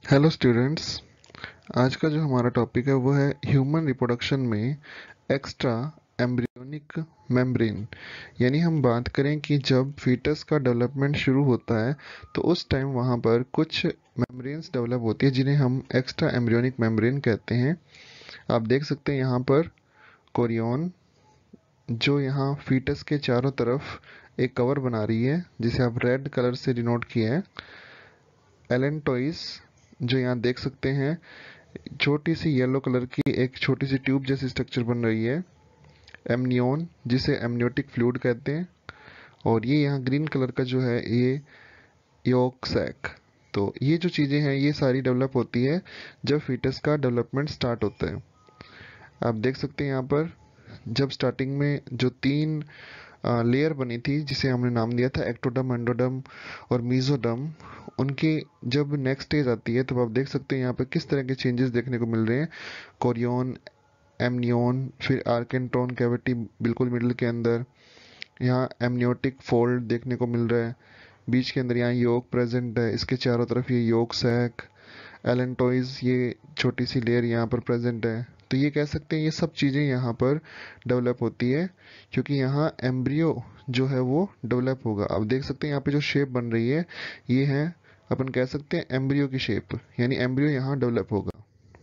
Hello students. आज का जो हमारा टॉपिक है वो है ह्यूमन रिप्रोडक्शन में एक्स्ट्रा एम्ब्रियोनिक मेम्ब्रेन। यानी हम बात करें कि जब फीटस का डेवलपमेंट शुरू होता है तो उस टाइम वहाँ पर कुछ मेम्ब्रेन्स डेवलप होती है जिन्हें हम एक्स्ट्रा एम्ब्रियोनिक मेम्ब्रेन कहते हैं। आप देख सकते हैं यहाँ पर कोरियन जो यहाँ फीटस के चारों तरफ एक कवर बना रही है जिसे आप रेड कलर से डिनोट किया है। एलेंटोइस जो यहाँ देख सकते हैं छोटी सी येलो कलर की एक छोटी सी ट्यूब जैसी स्ट्रक्चर बन रही है। एमनियोन जिसे एमनियोटिक फ्लूइड कहते हैं। और ये यहाँ ग्रीन कलर का जो है ये योक सैक। तो ये जो चीज़ें हैं ये सारी डेवलप होती है जब फीटस का डेवलपमेंट स्टार्ट होता है। आप देख सकते हैं यहाँ पर जब स्टार्टिंग में जो तीन लेयर बनी थी जिसे हमने नाम दिया था एक्टोडर्म, एंडोडर्म और मीजोडर्म, उनकी जब नेक्स्ट स्टेज आती है तब आप देख सकते हैं यहाँ पर किस तरह के चेंजेस देखने को मिल रहे हैं। कोरियन, एमनियोन, फिर आर्केंट्रॉन कैविटी बिल्कुल मिडिल के अंदर, यहाँ एमनियोटिक फोल्ड देखने को मिल रहा है। बीच के अंदर यहाँ योक प्रेजेंट है, इसके चारों तरफ ये योक सैक, एलेंटोइज ये छोटी सी लेयर यहाँ पर प्रेजेंट है। तो ये कह सकते हैं ये सब चीज़ें यहाँ पर डेवलप होती है क्योंकि यहाँ एम्ब्रियो जो है वो डेवलप होगा। अब देख सकते हैं यहाँ पे जो शेप बन रही है ये है, अपन कह सकते हैं एम्ब्रियो की शेप, यानी एम्ब्रियो यहाँ डेवलप होगा।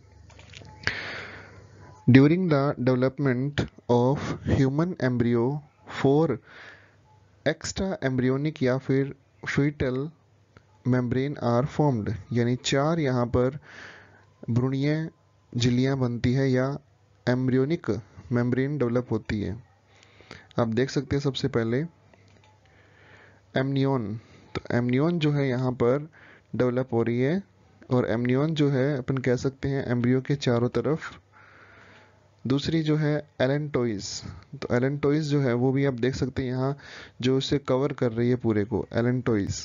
During the development of human embryo four extra embryonic या फिर फीटल मेम्ब्रेन आर फॉर्म्ड, यानी चार यहाँ पर भ्रूणीय झिल्लियाँ बनती है या एम्ब्रियोनिक मेम्ब्रेन डेवलप होती है। आप देख सकते हैं सबसे पहले एमनियोन। तो एमनियोन जो है यहाँ पर डेवलप हो रही है और एमनियोन जो है अपन कह सकते हैं एम्ब्रियो के चारों तरफ। दूसरी जो है एलेंटोइज, तो एलेंटोइज जो है वो भी आप देख सकते हैं यहाँ जो उसे कवर कर रही है पूरे को, एलेंटोइज।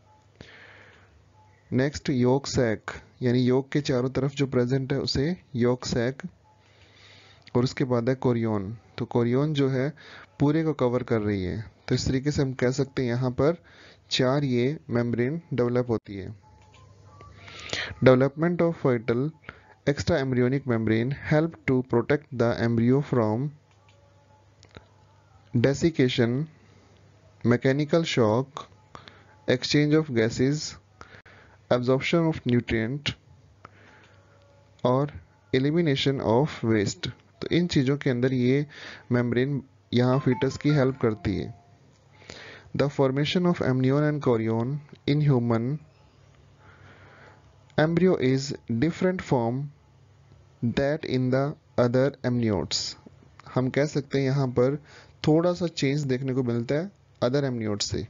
नेक्स्ट योक सैक, यानी योक के चारों तरफ जो प्रेजेंट है उसे योक सैक। और उसके बाद है कोरियन, तो कोरियन जो है पूरे को कवर कर रही है। तो इस तरीके से हम कह सकते हैं यहाँ पर चार ये मेम्ब्रेन डेवलप होती है। Development of fetal extra embryonic membrane help to protect the embryo from desiccation, mechanical shock, exchange of gases, absorption of nutrient और elimination of waste। तो इन चीज़ों के अंदर ये मेम्ब्रेन यहाँ फीटस की हेल्प करती है। The formation of amnion and chorion in human embryo is different from that in the other amniotes। हम कह सकते हैं यहाँ पर थोड़ा सा चेंज देखने को मिलता है अदर एमनियोट से।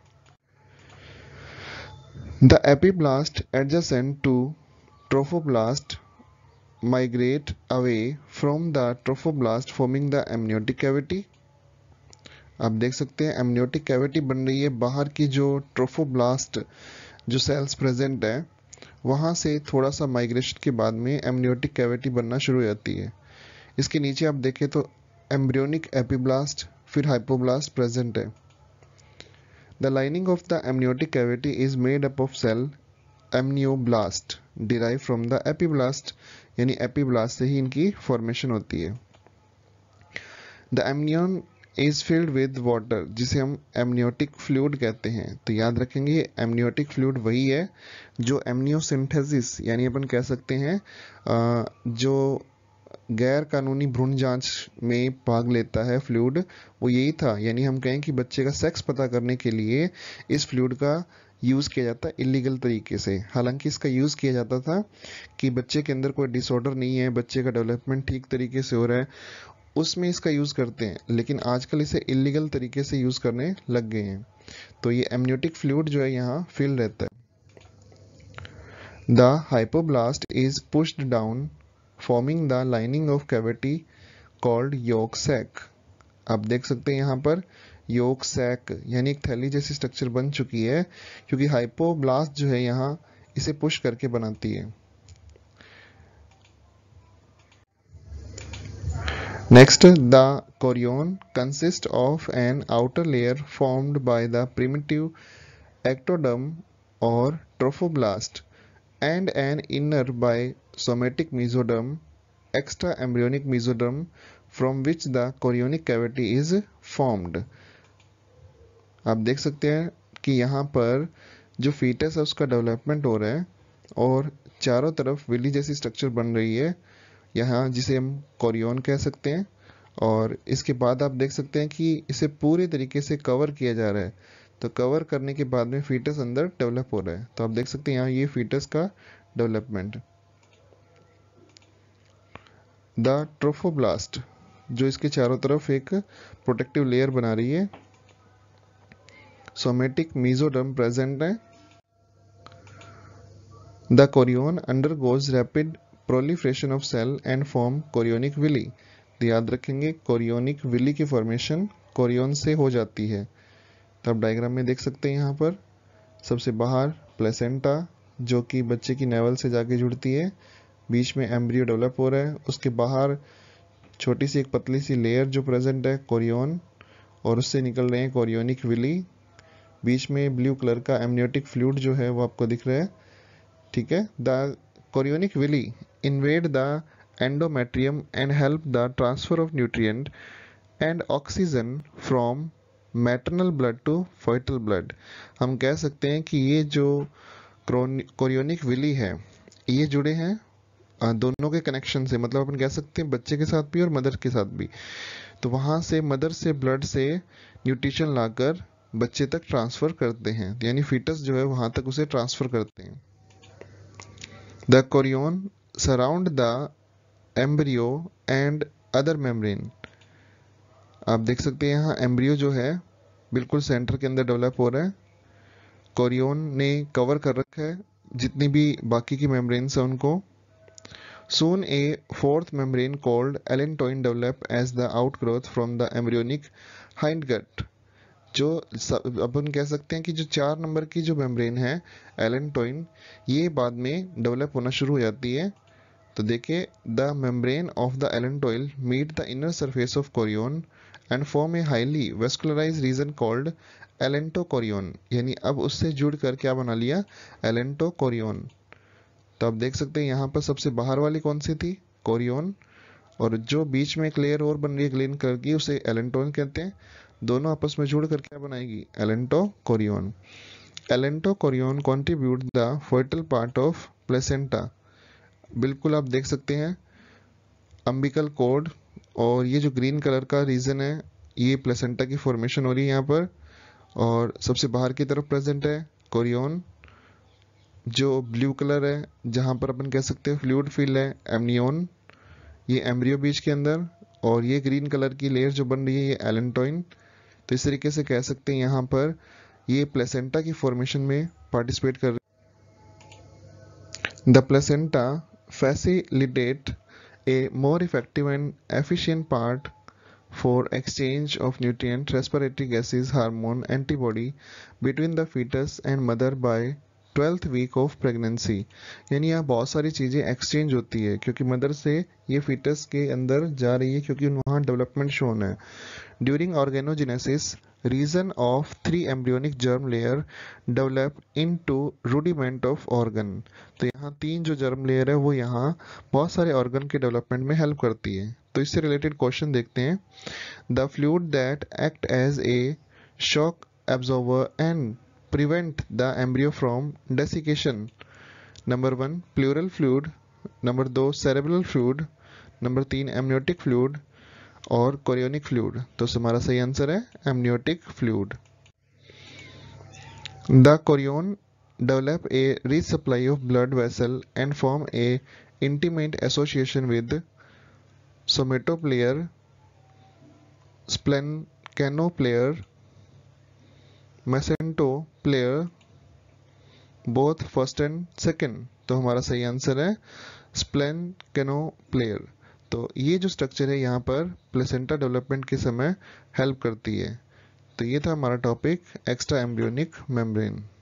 The epiblast adjacent to trophoblast migrate away from the trophoblast forming the amniotic cavity. आप देख सकते हैं एमनियोटिक कैविटी बन रही है, बाहर की जो ट्रोफोब्लास्ट जो सेल्स प्रेजेंट है वहाँ से थोड़ा सा माइग्रेशन के बाद में एमनियोटिक कैविटी बनना शुरू हो जाती है। इसके नीचे आप देखें तो एम्ब्रियोनिक एपीब्लास्ट फिर हाइपोब्लास्ट प्रेजेंट है। The lining of the amniotic cavity is made up of cell amnioblast derived from the epiblast, यानी एपीब्लास्ट से ही इनकी फॉर्मेशन होती है। The amnion is filled with water जिसे हम एमनियोटिक फ्लूइड कहते हैं। तो याद रखेंगे एमनियोटिक फ्लूइड वही है जो एमनियोसिंथेसिस यानी अपन कह सकते हैं जो गैर कानूनी भ्रूण जांच में भाग लेता है फ्लूइड, वो यही था। यानी हम कहें कि बच्चे का सेक्स पता करने के लिए इस फ्लूइड का यूज़ किया जाता है इलीगल तरीके से। हालांकि इसका यूज़ किया जाता था कि बच्चे के अंदर कोई डिसऑर्डर नहीं है, बच्चे का डेवलपमेंट ठीक तरीके से हो रहा है, उसमें इसका यूज़ करते हैं। लेकिन आजकल इसे इलीगल तरीके से यूज़ करने लग गए हैं। तो ये एमनियोटिक फ्लूइड जो है यहाँ फिल रहता है। The hypoblast is pushed down forming the lining of cavity called yolk sac. आप देख सकते हैं यहाँ पर योक सैक यानी एक थैली जैसी स्ट्रक्चर बन चुकी है क्योंकि हाइपोब्लास्ट जो है यहाँ इसे पुश करके बनाती है। Next the chorion consist of an outer layer formed by the primitive ectoderm और trophoblast and an inner by somatic mesoderm, extra embryonic mesoderm from which the chorionic cavity is formed. आप देख सकते हैं कि यहाँ पर जो फीटस है उसका डेवलपमेंट हो रहा है और चारों तरफ विली जैसी स्ट्रक्चर बन रही है यहाँ, जिसे हम कोरियन कह सकते हैं। और इसके बाद आप देख सकते हैं कि इसे पूरे तरीके से कवर किया जा रहा है, तो कवर करने के बाद में फीटस अंदर डेवलप हो रहा है। तो आप देख सकते हैं यहाँ ये फीटस का डेवलपमेंट। द ट्रोफोब्लास्ट जो इसके चारों तरफ एक प्रोटेक्टिव लेयर बना रही है, सोमेटिक मेसोडर्म प्रेजेंट है। The chorion undergoes rapid proliferation of cell and form chorionic villi. तो याद रखेंगे कोरियोनिक विली की फॉर्मेशन कोरियन से हो जाती है। तो आप डायग्राम में देख सकते हैं यहाँ पर सबसे बाहर प्लेसेंटा जो कि बच्चे की नेवल से जाके जुड़ती है, बीच में एम्ब्रियो डेवलप हो रहा है, उसके बाहर छोटी सी एक पतली सी लेयर जो प्रेजेंट है कोरियन, और उससे निकल रहे हैं कोरियोनिक विली। बीच में ब्लू कलर का एमनियोटिक फ्लूइड जो है वो आपको दिख रहा है, ठीक है। The chorionic villi invade the endometrium and help the transfer of nutrient and oxygen from maternal blood to fetal blood. हम कह सकते हैं कि ये जो कोरियोनिक विली है ये जुड़े हैं दोनों के कनेक्शन से, मतलब अपन कह सकते हैं बच्चे के साथ भी और मदर के साथ भी। तो वहां से मदर से ब्लड से न्यूट्रिशन लाकर बच्चे तक ट्रांसफर करते हैं, यानी फीटस जो है वहां तक उसे ट्रांसफर करते हैं। The chorion surround the embryo and other membrane. आप देख सकते हैं यहाँ एम्ब्रियो जो है बिल्कुल सेंटर के अंदर डेवलप हो रहा है, कोरियन ने कवर कर रखा है जितनी भी बाकी की मेम्ब्रेन्स है उनको। Soon a fourth membrane called allantoin develop as the outgrowth from the embryonic hindgut। जो अपन कह सकते हैं कि जो 4 नंबर की जो मेम्ब्रेन है एलेंटोइन, ये बाद में डेवलप होना शुरू हो जाती है। तो देखिए the membrane of the allantois meet the inner surface of chorion and form a highly vascularized region called allantochorion. यानी अब उससे जुड़कर क्या बना लिया, एलेंटोकोरियन। तो आप देख सकते हैं यहाँ पर सबसे बाहर वाली कौन सी थी, कोरियन, और जो बीच में एक लेयर और बन रही है ग्रीन कलर की उसे एलेंटोन कहते हैं। दोनों आपस में जुड़कर क्या बनाएगी, allantochorion. Allantochorion contribute the fetal part of placenta. बिल्कुल आप देख सकते हैं अम्बिकल कॉर्ड, और ये जो ग्रीन कलर का रीजन है ये प्लेसेंटा की फॉर्मेशन हो रही है यहाँ पर, और सबसे बाहर की तरफ प्रेजेंट है कोरियन। जो ब्लू कलर है जहां पर अपन कह सकते हैं फ्लूइड फिल है एमनियोन, ये एम्ब्रियो बीच के अंदर, और ये ग्रीन कलर की लेयर जो बन रही है ये एलेंटोइन। तो इस तरीके से कह सकते हैं यहाँ पर ये प्लेसेंटा की फॉर्मेशन में पार्टिसिपेट कर रही है। The placenta facilitate a more effective and efficient part for exchange of nutrient, respiratory gases, hormone, antibody between the fetus and mother by 12th week of pregnancy। यानी यहाँ बहुत सारी चीज़ें एक्सचेंज होती है क्योंकि मदर से ये फीटस के अंदर जा रही है, क्योंकि वहाँ डेवलपमेंट शोन है। During organogenesis region of 3 embryonic germ layer develop into rudiment of organ. तो यहाँ 3 जो जर्म लेयर है वो यहाँ बहुत सारे ऑर्गन के डेवलपमेंट में हेल्प करती है। तो इससे रिलेटेड क्वेश्चन देखते हैं। The fluid that act as a shock absorber and prevent the embryo from desiccation। Number 1 pleural fluid, number 2 cerebral fluid, number 3 amniotic fluid और कोरियोनिक फ्लूइड। तो हमारा सही आंसर है amniotic fluid. The chorion develop a rich supply of blood vessel and form a intimate association with somatopleure, splanchnopleure, mesentopleure, both first and second. तो हमारा सही answer है स्प्लेनकेनोप्लेयर। तो ये जो स्ट्रक्चर है यहाँ पर प्लेसेंटा डेवलपमेंट के समय हेल्प करती है। तो ये था हमारा टॉपिक एक्स्ट्रा एम्ब्रियोनिक मेम्ब्रेन।